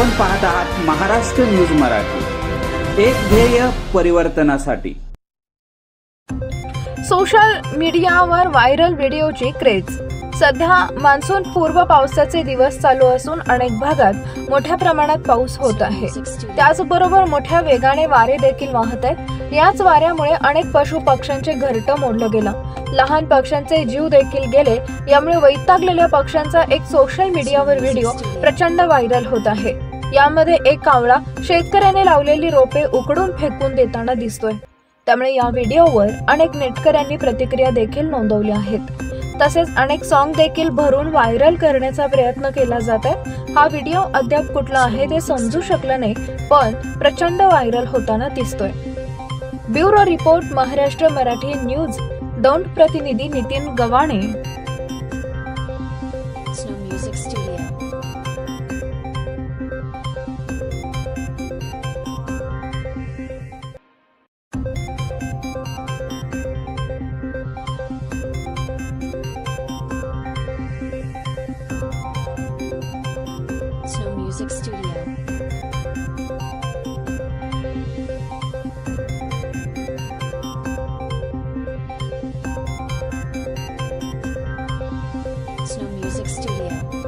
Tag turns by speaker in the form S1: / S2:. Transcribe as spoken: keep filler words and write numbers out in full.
S1: आपण पाहत आहात महाराष्ट्र न्यूज मराठी, एक ध्येय परिवर्तनासाठी।
S2: सोशल मीडियावर व्हायरल व्हिडिओची क्रेज। सध्या मान्सून पूर्व पावसाचे दिवस चालू असून अनेक भागात मोठ्या प्रमाणात पाऊस होत आहे। त्याचबरोबर मोठ्या वेगाने वारे देखील वाहत आहेत। याच वाऱ्यामुळे अनेक पशु पक्ष्यांचे घरटं मोडलं गेलं, लहान पक्ष्यांचे जीव देखील गेले। यामुळे वैतागलेल्या पक्ष्यांचा एक सोशल मीडियावर व्हिडिओ प्रचंड व्हायरल होत आहे। यामध्ये एक कावळा शेतकऱ्याने लावलेली रोपे उकडून फेकून देताना दिसतोय। त्यामुळे या व्हिडिओवर अनेक नेटकऱ्यांनी प्रतिक्रिया देखील नोंदवल्या आहेत। तसेच अनेक सॉन्ग देखील भरून व्हायरल करण्याचा प्रयत्न केला जात आहे। हा व्हिडिओ अद्याप कुठला आहे ते समजू शकलं नाही, पण प्रचंड व्हायरल होताना दिसतोय। Bureau report, Maharashtra Marathi news, Daund प्रतिनिधी Nitin Gavhane.
S3: Music Studio. Snow Music Studio.